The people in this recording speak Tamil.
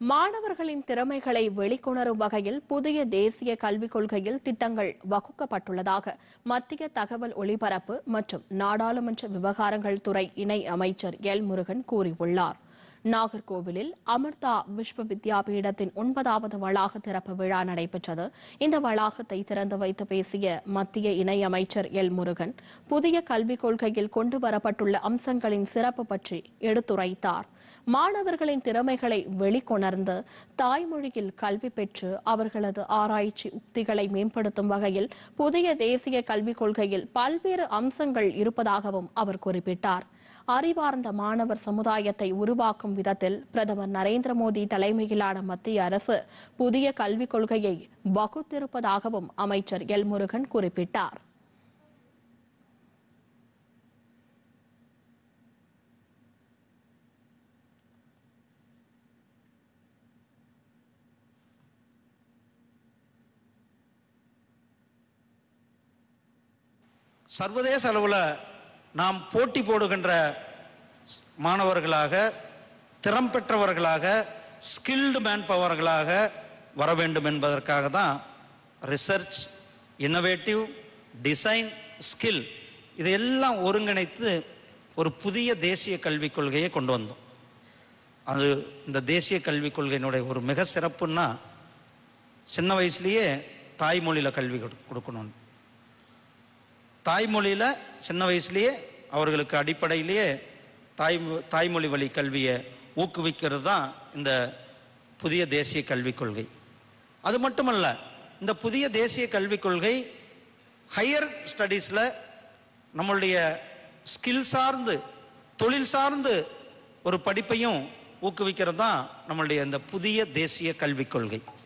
மாணவர்களின் திறமைகளை வெளிக்கொணரும் வகையில் புதிய தேசிய கல்விக் கொள்கையில் திட்டங்கள் வகுக்கப்பட்டுள்ளதாக மத்திய தகவல் ஒலிபரப்பு மற்றும் நாடாளுமன்ற விவகாரங்கள் துறை இணை அமைச்சர் எல் முருகன் கூறியுள்ளார். நாகர்கோவிலில் அமிர்தா விஸ்வ வித்யாபீடத்தின் 9வது வளாக திறப்பு விழா நடைபெற்றது. இந்த வளாகத்தை திறந்து வைத்து பேசிய மத்திய இணை அமைச்சர் எல் முருகன் புதிய கல்விக் கொள்கையில் கொண்டுவரப்பட்டுள்ள அம்சங்களின் சிறப்பு பற்றி எடுத்துரைத்தார். மாணவர்களின் திறமைகளை வெளிக்கொணர்ந்து தாய்மொழியில் கல்வி பெற்று அவர்களது ஆராய்ச்சி உத்திகளை மேம்படுத்தும் வகையில் புதிய தேசிய கல்விக் கொள்கையில் பல்வேறு அம்சங்கள் இருப்பதாகவும் அவர் குறிப்பிட்டார். அறிவார்ந்த மாணவர் சமுதாயத்தை உருவாக்கும் விதத்தில் பிரதமர் நரேந்திர மோடி தலைமையிலான மத்திய அரசு புதிய கல்விக் கொள்கையை வகுத்திருப்பதாகவும் அமைச்சர் எல் முருகன் குறிப்பிட்டார். சர்வதேச அளவில் நாம் போட்டி போடுகின்ற மாணவர்களாக, திறம் பெற்றவர்களாக, ஸ்கில்டு மேன் பவர்களாக வர வேண்டும் என்பதற்காக தான் ரிசர்ச், இன்னோவேட்டிவ், டிசைன், ஸ்கில் இதையெல்லாம் ஒருங்கிணைத்து ஒரு புதிய தேசிய கல்விக் கொள்கையை கொண்டு வந்தோம். அது இந்த தேசிய கல்விக் கொள்கையினுடைய ஒரு மிக சிறப்புன்னா, சின்ன வயசுலேயே தாய்மொழியில் கல்வி கொடுக்கணும். தாய்மொழியில் சின்ன வயசுலேயே அவர்களுக்கு அடிப்படையிலேயே தாய்மொழி வழி கல்வியை ஊக்குவிக்கிறது தான் இந்த புதிய தேசிய கல்விக் கொள்கை. அது மட்டுமல்ல, இந்த புதிய தேசிய கல்விக் கொள்கை ஹையர் ஸ்டடீஸில் நம்மளுடைய ஸ்கில் சார்ந்து, தொழில் சார்ந்து ஒரு படிப்பையும் ஊக்குவிக்கிறது தான் நம்மளுடைய இந்த புதிய தேசிய கல்விக் கொள்கை.